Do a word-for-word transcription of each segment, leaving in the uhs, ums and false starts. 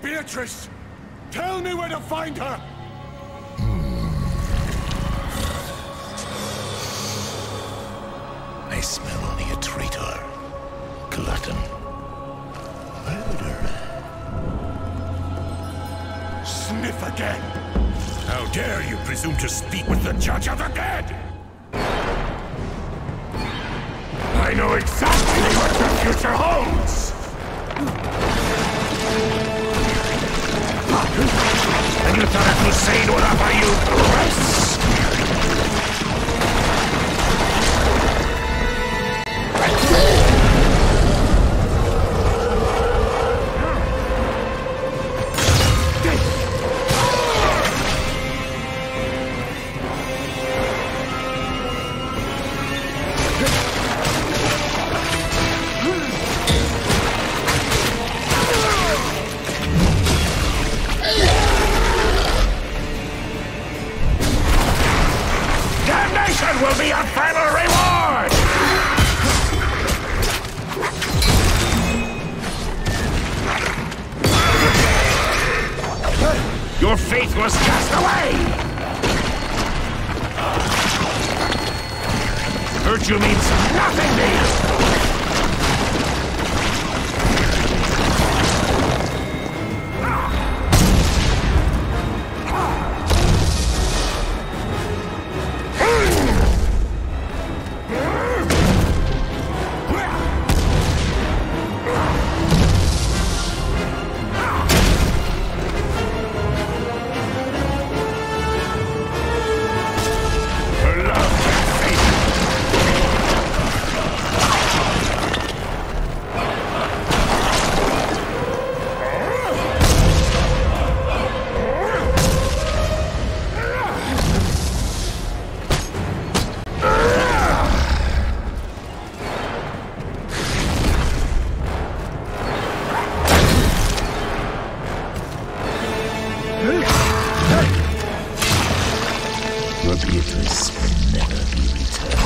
Beatrice! Tell me where to find her! I smell only a traitor, glutton, murderer. Sniff again! How dare you presume to speak with the Judge of the Dead! I know exactly what the future holds! And you thought a crusade would offer you grace? Will be your final reward! Your faith was cast away! Virtue means nothing to you! Beatrice will never be returned.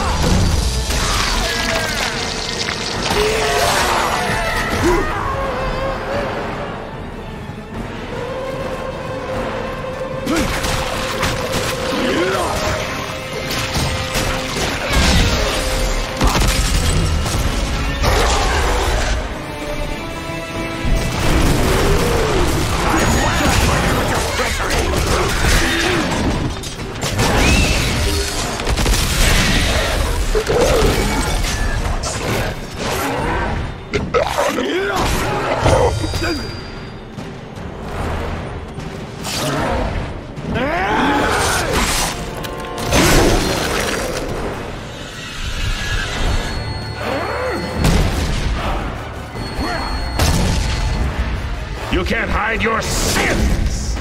You can't hide your sins!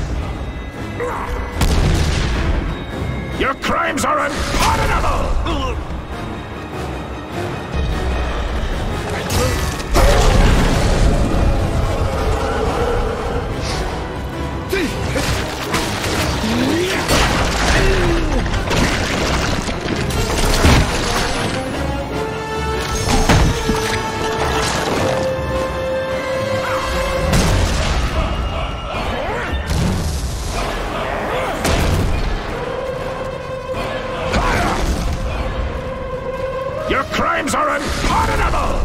Your crimes are unpardonable! Your crimes are unpardonable!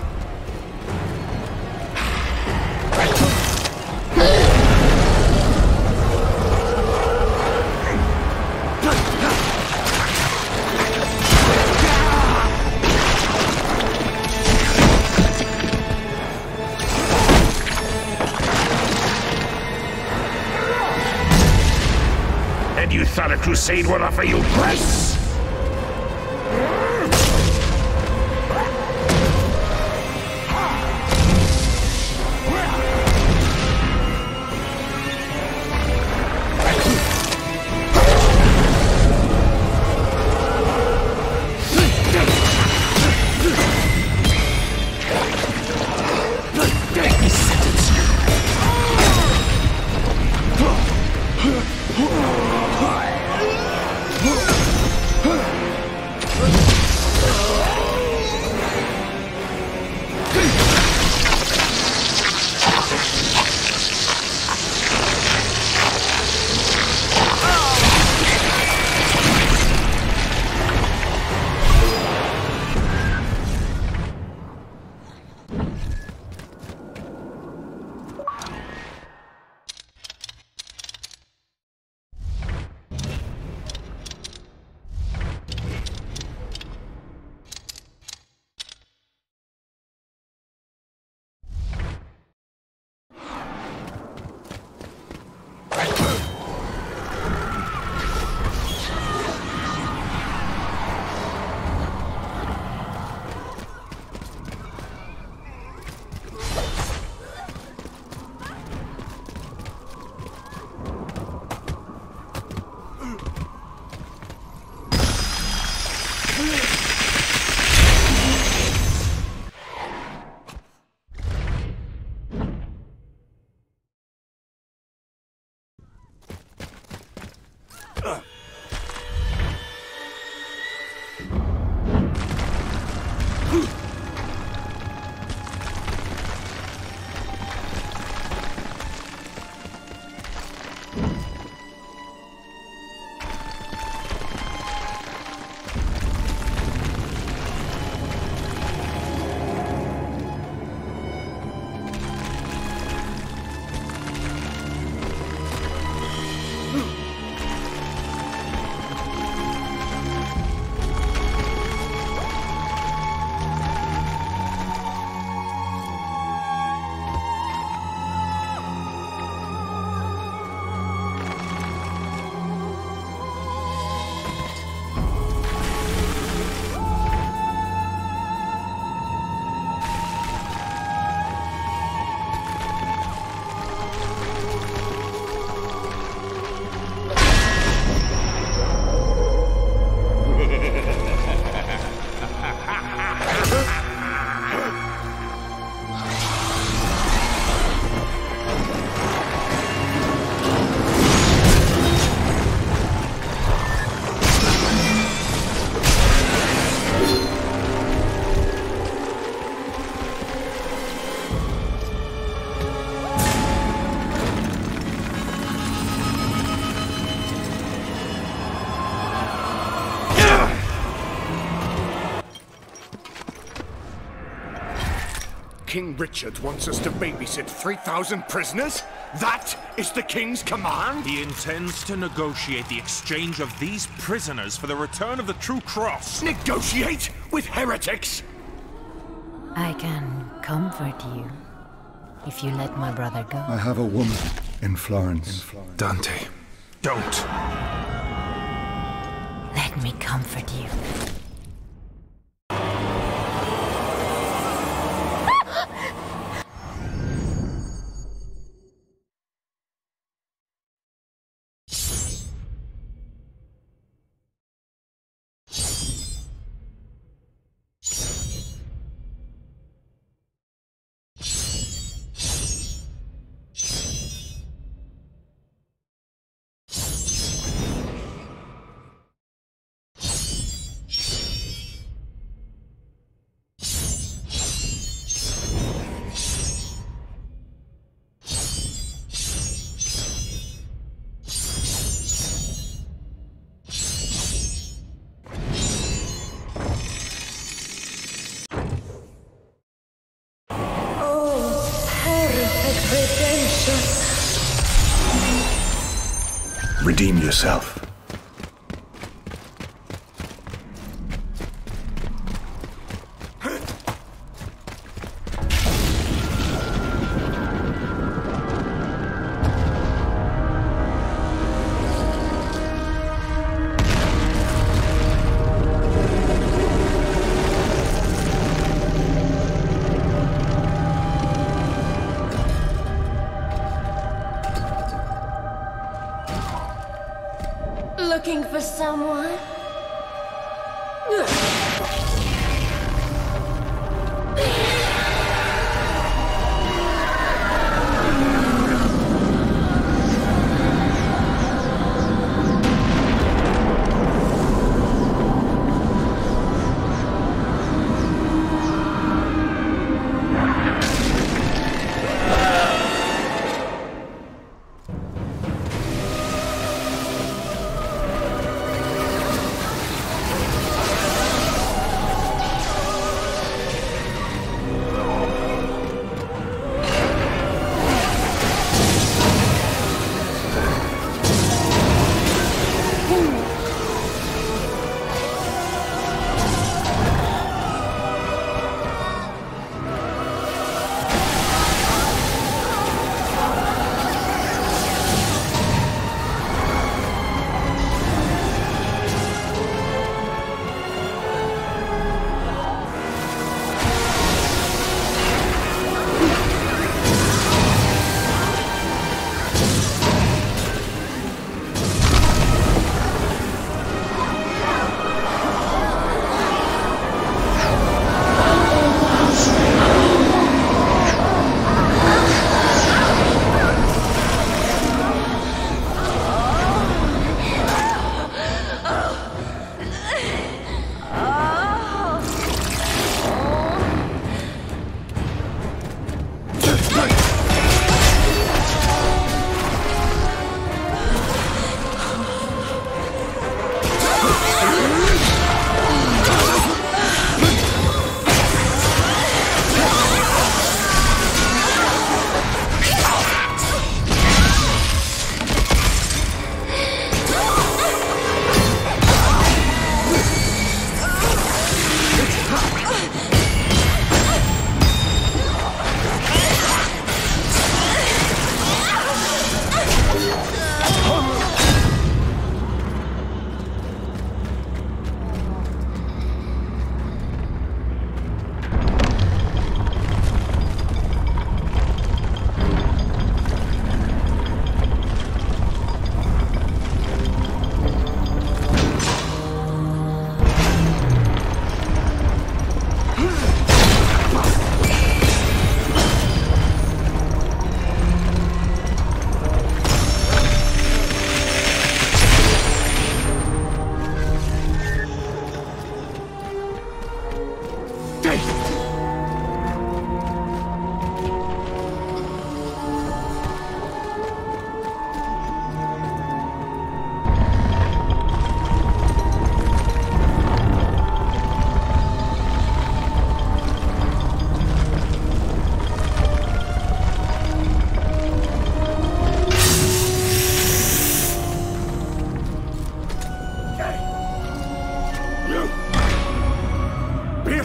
And you thought a crusade would offer you grace? King Richard wants us to babysit three thousand prisoners? That is the king's command? He intends to negotiate the exchange of these prisoners for the return of the true cross. Negotiate with heretics? I can comfort you if you let my brother go. I have a woman in Florence. In Florence. Dante, don't. Let me comfort you. Redeem yourself. Looking for someone?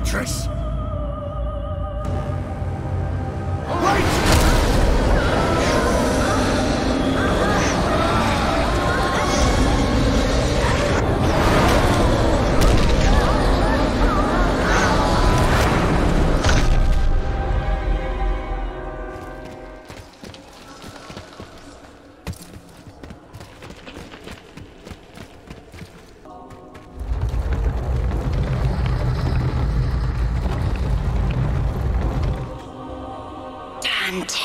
fortress! Wait! Dante.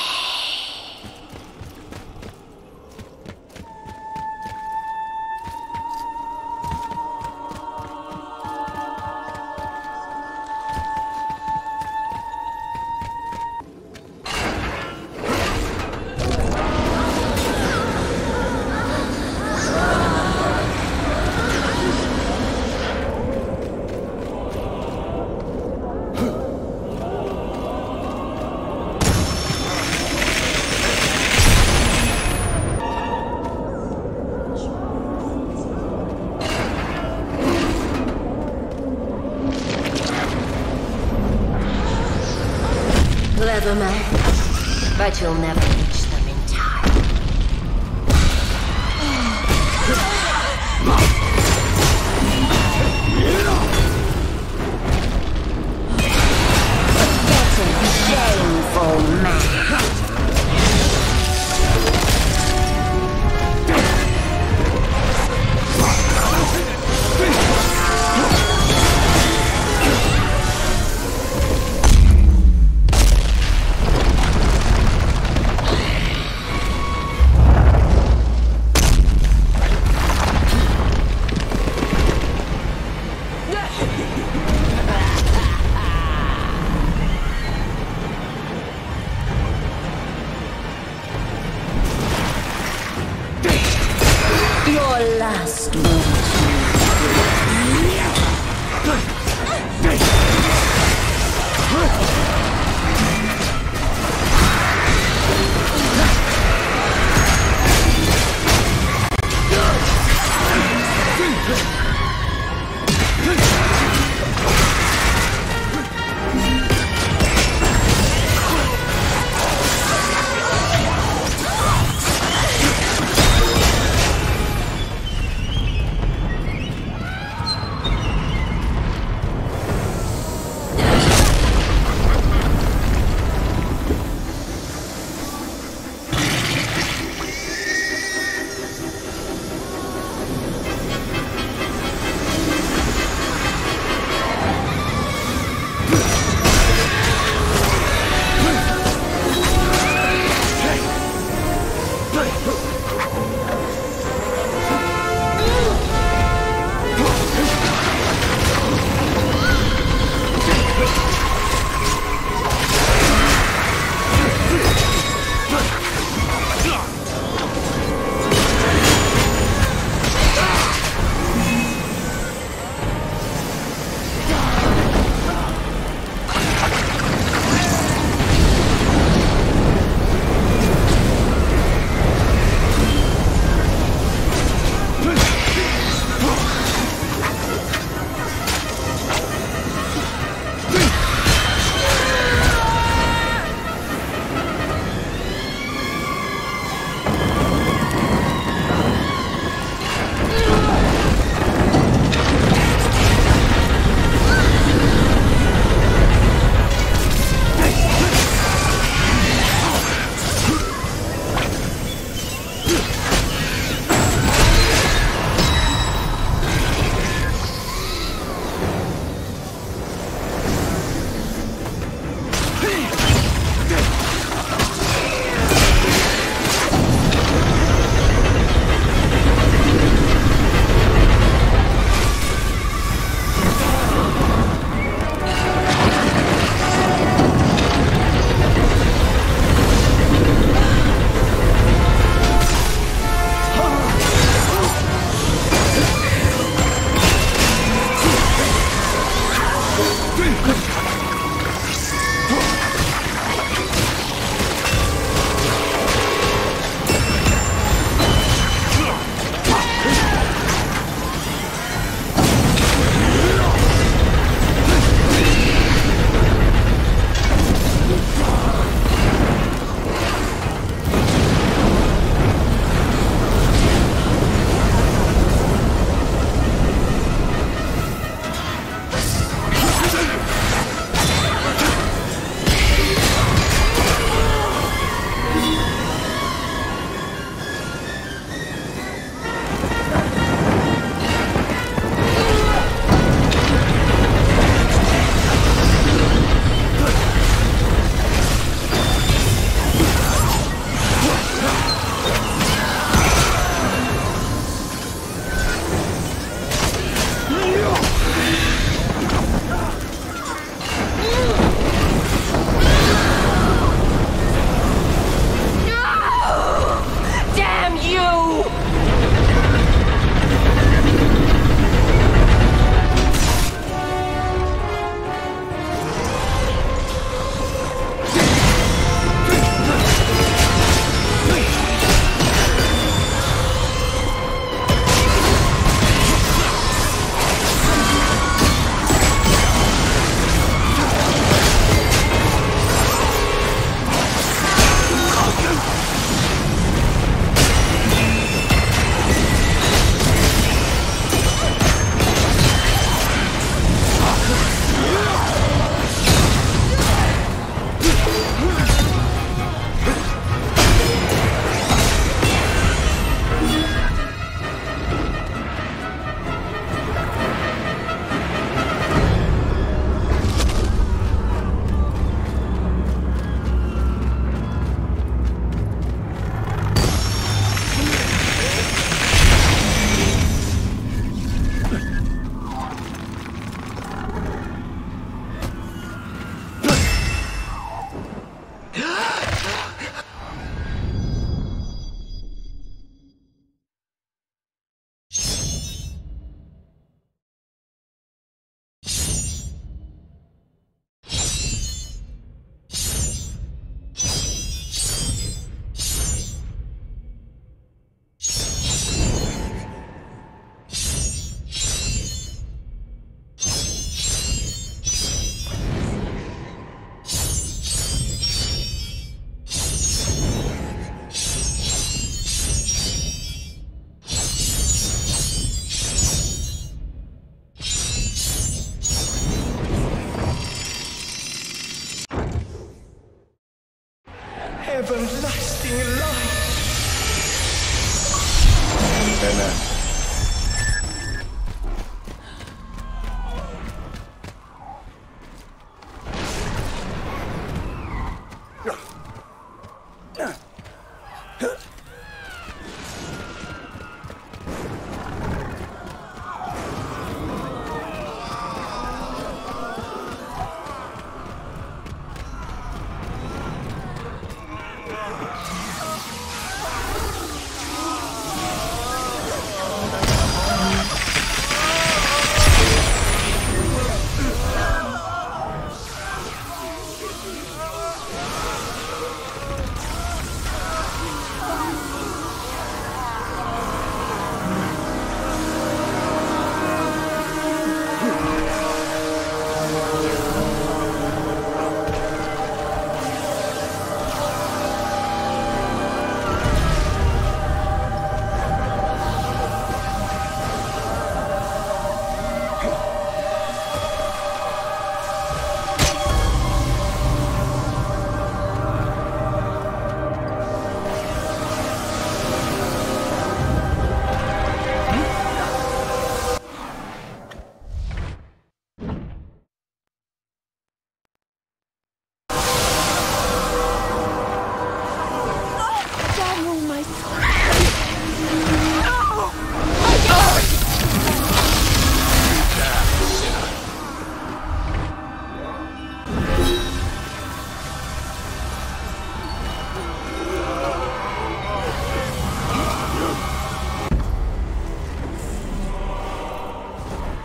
Clever man, but you'll never reach them in time. Forgetting shameful man. Your last word.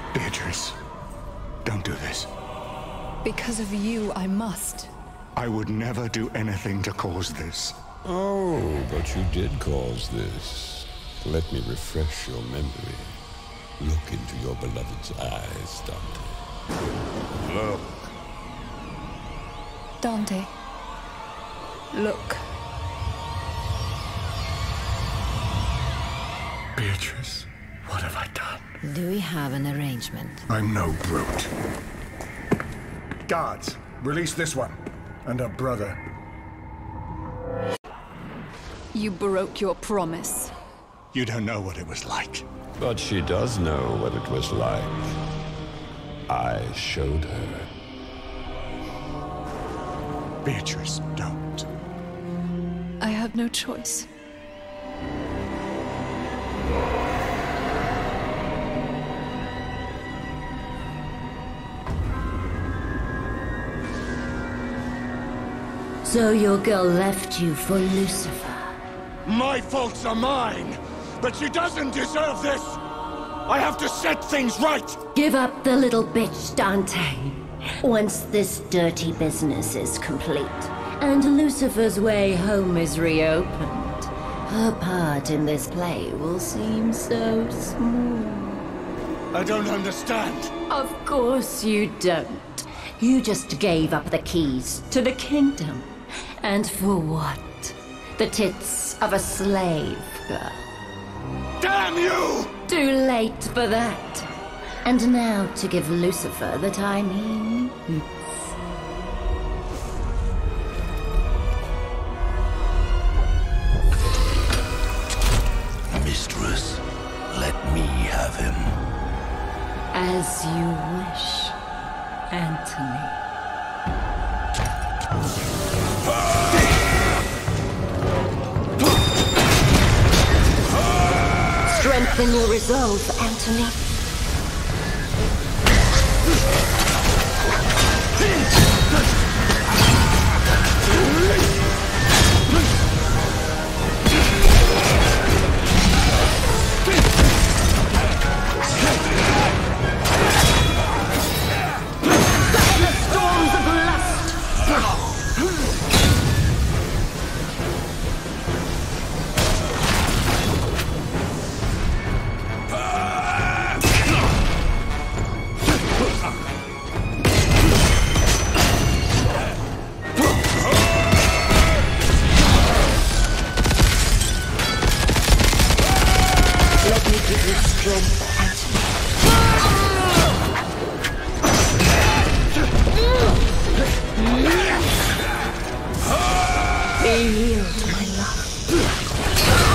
Beatrice, don't do this. Because of you, I must. I would never do anything to cause this. Oh, but you did cause this. Let me refresh your memory. Look into your beloved's eyes, Dante. Look. Dante. Look. Beatrice, what have I done? Do we have an arrangement? I'm no brute. Guards, release this one. And her brother. You broke your promise. You don't know what it was like. But she does know what it was like. I showed her. Beatrice, don't. I have no choice. So your girl left you for Lucifer. My faults are mine, but she doesn't deserve this. I have to set things right. Give up the little bitch, Dante. Once this dirty business is complete, and Lucifer's way home is reopened, her part in this play will seem so small. I don't understand. Of course you don't. You just gave up the keys to the kingdom. And for what? The tits of a slave girl. Damn you! Too late for that. And now to give Lucifer the time he needs. Mistress, let me have him. As you wish, Anthony. Strengthen your resolve, Anthony. The storms of lust. Let me give you strength, Anthony. Be healed, my love.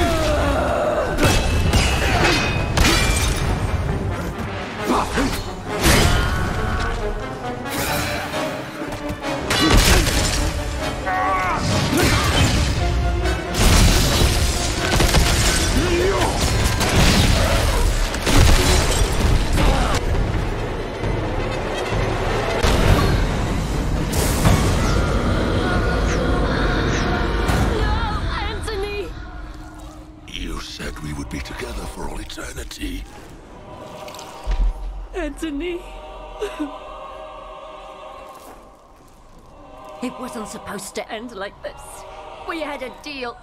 You said we would be together for all eternity. Anthony. It wasn't supposed to end like this. We had a deal.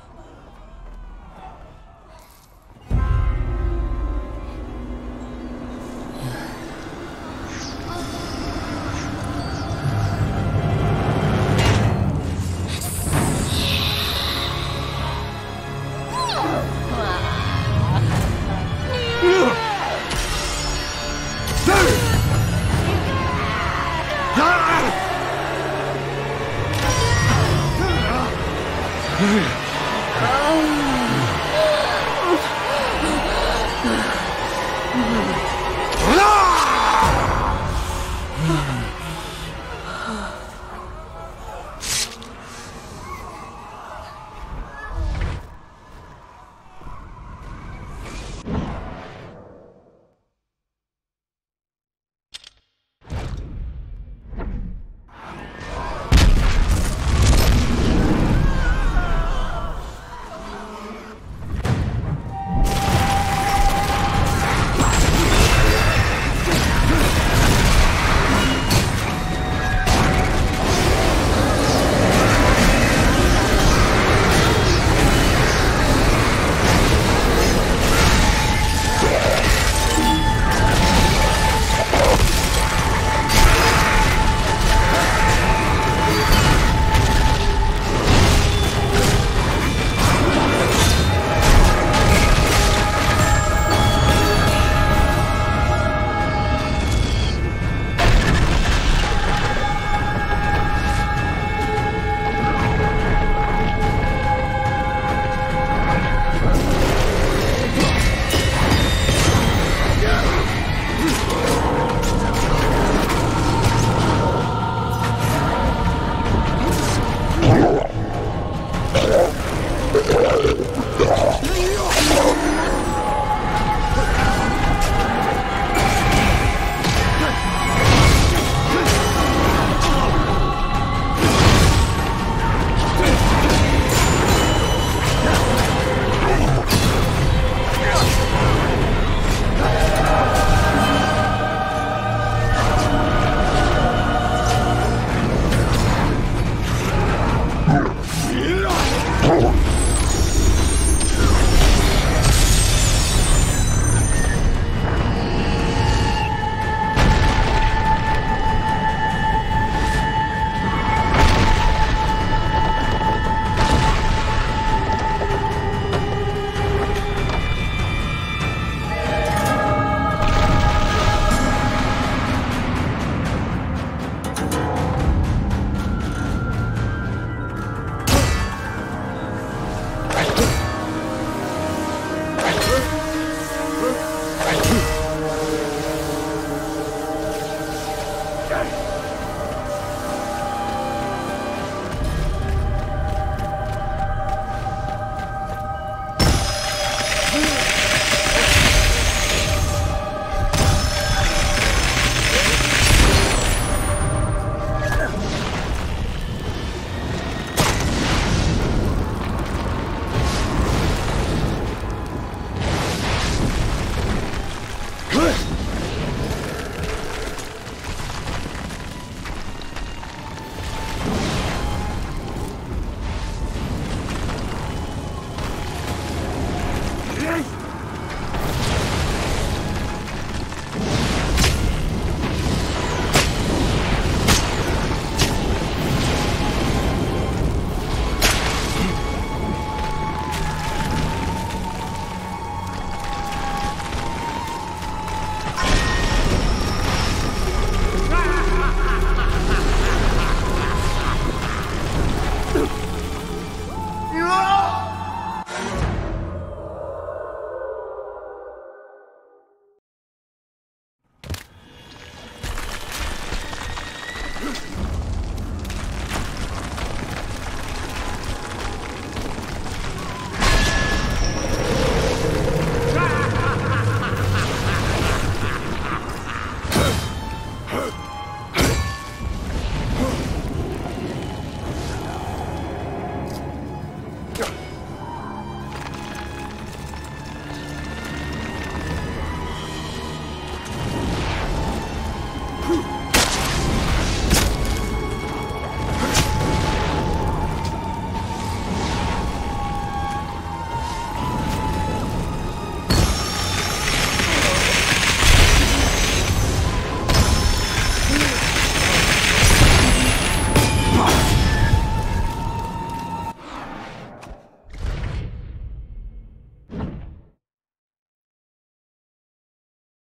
Oh.